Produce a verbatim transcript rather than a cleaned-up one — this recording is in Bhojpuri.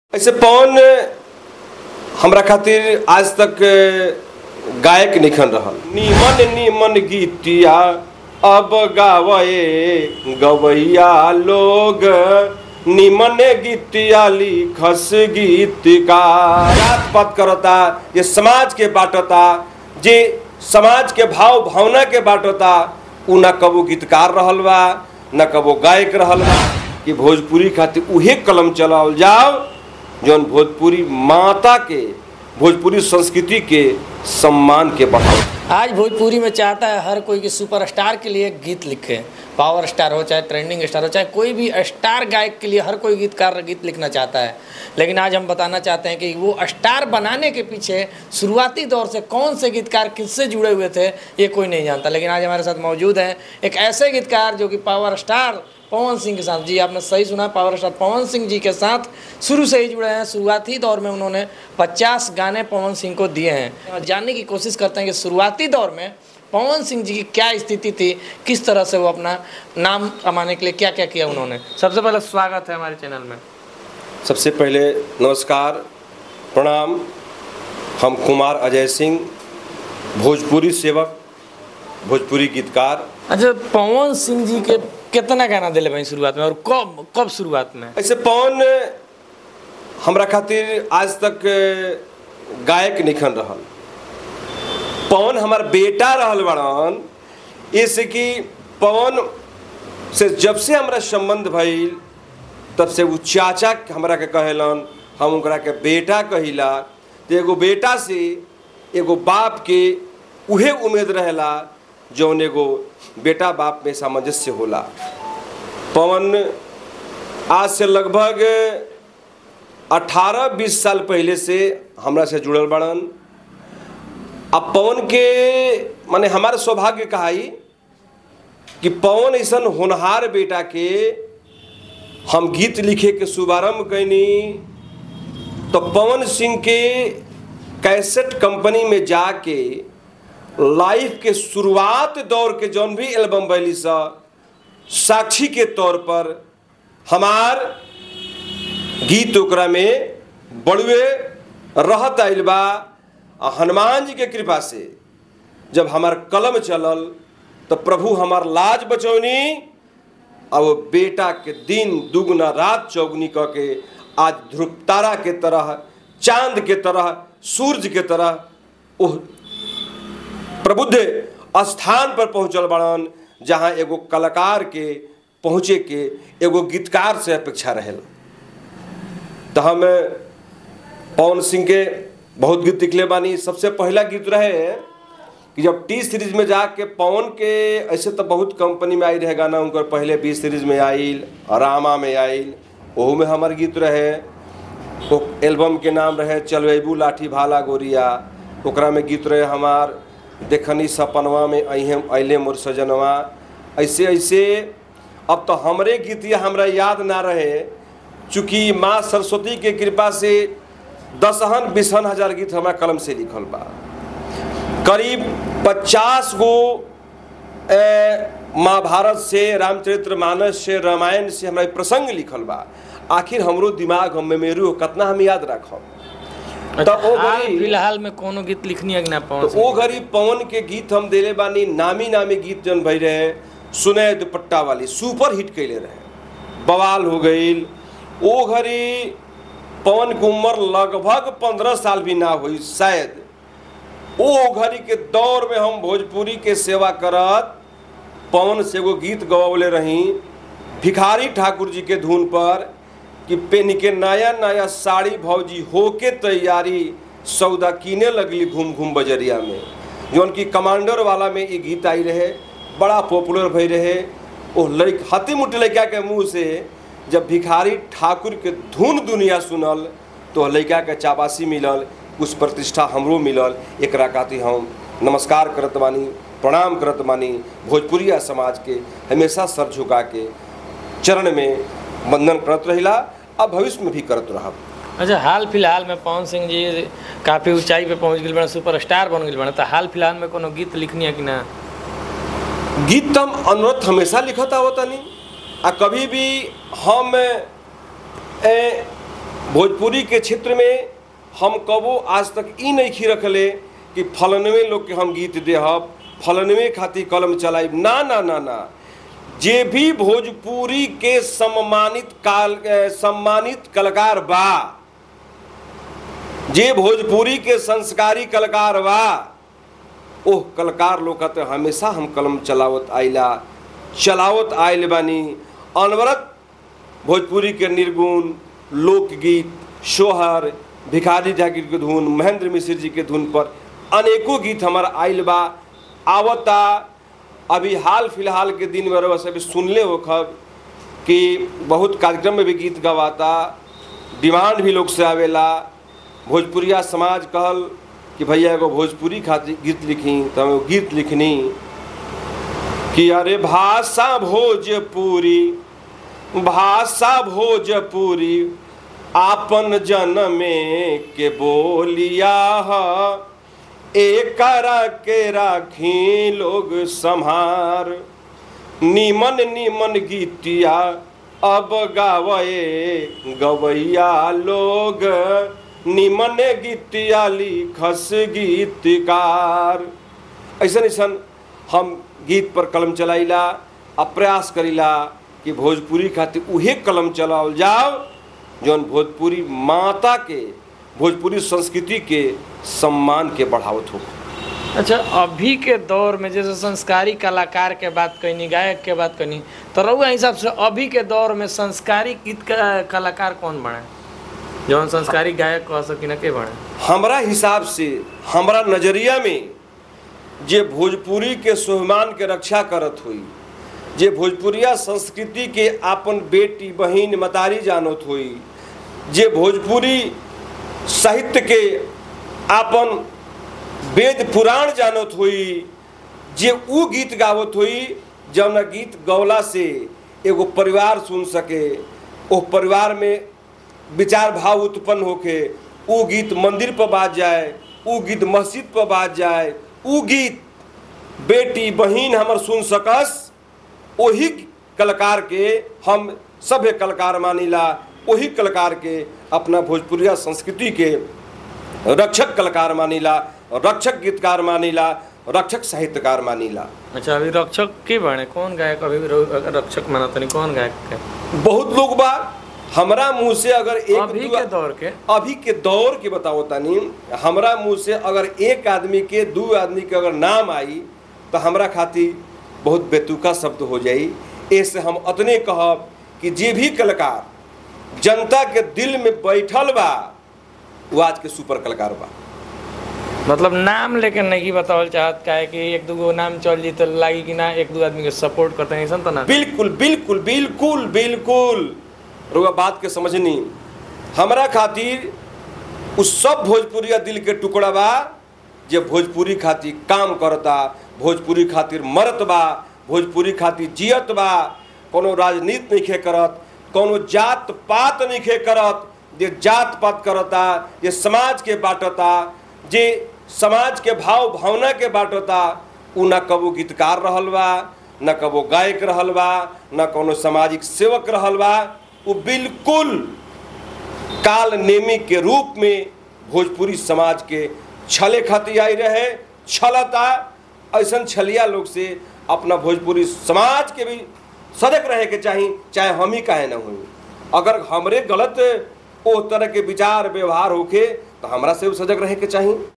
ऐसे पवन हमरा खातिर आज तक गायक निखन रहल। निमन निमन गीतिया अब गावे गवैया लोग, निमन गीतिया लिखस गीतकार। जात पात करता, ये समाज के बाटता, जे समाज के भाव भावना के बाटता, उ न कबो गीतकार रहल बा न कबो गायक रहल बा। कि भोजपुरी खातिर उहे कलम चलाओ जाओ जौन भोजपुरी माता के, भोजपुरी संस्कृति के सम्मान के बढ़ाओ। आज भोजपुरी में चाहता है हर कोई कि सुपरस्टार के लिए गीत लिखे, पावर स्टार हो चाहे ट्रेंडिंग स्टार हो चाहे कोई भी स्टार गायक के लिए हर कोई गीतकार गीत लिखना चाहता है। लेकिन आज हम बताना चाहते हैं कि वो स्टार बनाने के पीछे शुरुआती दौर से कौन से गीतकार किससे जुड़े हुए थे ये कोई नहीं जानता। लेकिन आज हमारे साथ मौजूद हैं एक ऐसे गीतकार जो कि पावर स्टार पवन सिंह के साथ, जी आपने सही सुना, पावर स्टार पवन सिंह जी के साथ शुरू से ही जुड़े हैं। शुरुआती दौर में उन्होंने पचास गाने पवन सिंह को दिए हैं। जानने की कोशिश करते हैं कि शुरुआती दौर में पवन सिंह जी की क्या स्थिति थी, किस तरह से वो अपना नाम कमाने के लिए क्या क्या किया उन्होंने। सबसे पहले स्वागत है हमारे चैनल में। सबसे पहले नमस्कार, प्रणाम। हम कुमार अजय सिंह, भोजपुरी सेवक, भोजपुरी गीतकार। अच्छा, पवन सिंह जी के कितना गाना दिले भाई शुरुआत में और कब कब शुरुआत में? ऐसे पवन हमरा खातिर आज तक गायक निखन रहल। पवन हमार बेटा रहल बड़न, इससे कि पवन से जब से हमरा संबंध भइल तब से वो चाचा हमरा के कहेलन, हम उनकरा के बेटा कहिला। तो एगो बेटा से एगो बाप के उहे उम्मीद रहेला जौन एगो बेटा बाप में सामंजस्य होला। पवन आज से लगभग अठारह बीस साल पहले से हमरा से जुड़ल बड़न। अब पवन के माने हमारे सौभाग्य कहाई कि पवन ऐसा होनहार बेटा के हम गीत लिखे के शुभारंभ कैनी। तो पवन सिंह के कैसेट कंपनी में जाके लाइफ के शुरुआत दौर के जौन भी एल्बम बैली सा साक्षी के तौर पर हमार गीत ओकरा में बड़ुए रहत आइल बा। हनुमान जी के कृपा से जब हमार कलम चलल तो प्रभु हमार लाज बचौनी। अब वो बेटा के दिन दुगुना रात चौगुनी क के आज ध्रुव तारा के तरह, चांद के तरह, सूरज के तरह ओह प्रबुद्ध स्थान पर पहुँचल बड़न, जहाँ एगो कलाकार के पहुँचे के एगो गीतकार से अपेक्षा रहेल। तो हम पवन सिंह के बहुत गीत लिखले बानी। सबसे पहला गीत रहे कि जब टी सीरीज में जाके पवन के, ऐसे तो बहुत कंपनी में आई रहे गाना उनकर, पहले बी सीरीज में आइल, रामा में आइल, ओहू में हमार गीत रहे। वो एल्बम के नाम रहे चलवेबू लाठी भाला गोरिया। ओकरा में गीत रहे हमार देखनी सपनवा में अहे अले मोर सजनवा। ऐसे ऐसे अब तो हमरे गीतिया हमरा याद ना रहे, चूँकि माँ सरस्वती के कृपा से दसहन बीसहन हजार गीत हमारा कलम से लिखल बा। करीब पचास गो महाभारत से, रामचरितमानस से, रामायण से हमारा प्रसंग लिखल बा। आखिर हमरो दिमाग हम मेमोरी हो कितना हम याद रखब। तो ओ घड़ी फिलहाल में कोनो गीत लिखनी है कि ना पवन? तो ओ घड़ी पवन के गीत हम देले बानी, नामी नामी गीत जन भई रहे, सुने दुपट्टा वाली सुपर हिट कैले रहे, बवाल हो गई। ओ घड़ी पवन की उम्र लगभग पंद्रह साल भी ना हुई शायद। ओ घड़ी के दौर में हम भोजपुरी के सेवा करत पवन से एगो गीत गवले रही, भिखारी ठाकुर जी के धुन पर कि पेन के नया नया साड़ी भौजी होके तैयारी, सौदा कीने लगली घूम घूम बजरिया में। जौन की कमांडर वाला में ये गीत आई रहे, बड़ा पॉपुलर भई रहे। वो लड़क हती मुटी लड़का के मुँह से जब भिखारी ठाकुर के धुन दुनिया सुनल तो लड़का के चाबासी मिलल, कुछ प्रतिष्ठा हमरो मिलल। एकरा खातिर हम नमस्कार करत बानी, प्रणाम करत बानी। भोजपुरिया समाज के हमेशा सर झुका के चरण में वंदन करत रहिला, अब भविष्य में भी करत रहब। अच्छा, हाल फिलहाल में पवन सिंह जी काफ़ी ऊंचाई पे पहुंच गए बने, सुपरस्टार बन गए बने, तो हाल फिलहाल में कोनो गीत लिखनी है कि ना? गीत हम अनुरोध हमेशा लिखत आवत नहीं। आ कभी भी हम ए, भोजपुरी के क्षेत्र में हम कबो आज तक ई नहीं खी रखले कि फलनवे लोग के हम गीत देहब, फलनवे खातिर कलम चलाइब। ना ना ना ना, जे भी भोजपुरी के सम्मानित काल सम्मानित कलाकार बा, जे भोजपुरी के संस्कारी कलाकार बा, ओह कलाकार लोग कहते हमेशा हम कलम चलावत आइला चलावत आइल बानी। अनवरत भोजपुरी के निर्गुण लोकगीत, सोहर, भिखारी जागीर के धुन, महेंद्र मिश्र जी के धुन पर अनेकों गीत हमारा आइल बा, आवता। अभी हाल फिलहाल के दिन में सब सुनले हो खब कि बहुत कार्यक्रम में भी गीत गवाता, डिमांड भी लोग से आवेला। भोजपुरिया समाज कहल कि भैया एगो भोजपुरी खातिर गीत लिखी, तो हम गीत लिखनी कि अरे भाषा भोजपुरी, भाषा भोजपुरी आपन जनमे के बोलिया ह, एकरा के राखी लोग संहार। निमन निमन गीतिया अब गावे गवैया लोग, निमन गीतिया लिखस गीतकार। ऐसा ऐसा हम गीत पर कलम चलाइला, प्रयास करीला कि भोजपुरी खातिर उहे कलम चलाओ जाओ जौन भोजपुरी माता के, भोजपुरी संस्कृति के सम्मान के बढ़ावत हो। अच्छा, अभी के दौर में जैसे संस्कारी कलाकार के बात कहनी, गायक के बात कहनी, तो रउआ हिसाब से अभी के दौर में संस्कारी गीत का कलाकार कौन बने, जौन संस्कारी गायक कह सकी न के बने? हमरा हिसाब से, हमरा नजरिया में जे भोजपुरी के स्वाभिमान के रक्षा करत हुई, जे भोजपुरिया संस्कृति के आपन बेटी बहिन मतारी जानत हुई, जे भोजपुरी साहित्य के आपन वेद पुराण जानत हुई, जे उ गीत गावत हुई जौन गीत गौला से एगो परिवार सुन सके, ओ परिवार में विचार भाव उत्पन्न होके, उ गीत मंदिर पर बाज जाए, उ गीत मस्जिद पर बाज जाए, उ गीत बेटी बहिन हमर सुन सकस, वही कलाकार के हम सभ्य कलाकार मानीला, वही कलाकार के अपना भोजपुरिया संस्कृति के रक्षक कलाकार मानीला, रक्षक गीतकार मानीला, रक्षक साहित्यकार मानीला। अच्छा, अभी रक्षक के बने कौन गायक अभी रक्षक मानतनी, कौन गायक के? बहुत लोग बा। हमरा मुंह से अगर एक अभी के दौर के अभी के दौर के बताओ तनी, हमरा मुंह से अगर एक आदमी के दो आदमी के अगर नाम आई तो हमरा खातिर बहुत बेतुका शब्द हो जाई। ऐसे हम अतने कहब कि जे भी कलाकार जनता के दिल में बैठल बा, वो आज के सुपर कलाकार बा। मतलब नाम लेकिन नहीं बतावल चाहत का है कि एक दो नाम चल जी तो लागी कि ना एक दो आदमी के सपोर्ट करते हैं, ऐसा तो ना? बिल्कुल बिल्कुल बिल्कुल बिल्कुल रुआ बात के समझनी। हमरा खातिर उस सब भोजपुरिया दिल के टुकड़ा बा जे भोजपुरी खातिर काम करता, भोजपुरी खातिर मरत बा, भोजपुरी खातिर जियत बा। कोनो राजनीति नहीं खे करत, कोनो जात पात नहीं खे करत, जे जात पात करता, जे समाज के बाटता, जे समाज के भाव भावना के बाटता, उ न कबो गीतकार रहल बा, न कबो गायक रहल बा, न कोनो सामाजिक सेवक रहल बा। वो बिल्कुल काल नेमी के रूप में भोजपुरी समाज के छले खातिर आई रहे, छलता। ऐसा छलिया लोग से अपना भोजपुरी समाज के भी सजग रहे के चाहिए, चाहे हम ही काहे न हुई। अगर हमरे गलत ओ तरह के विचार व्यवहार होके तो हमरा से सजग रहे के चाहिए।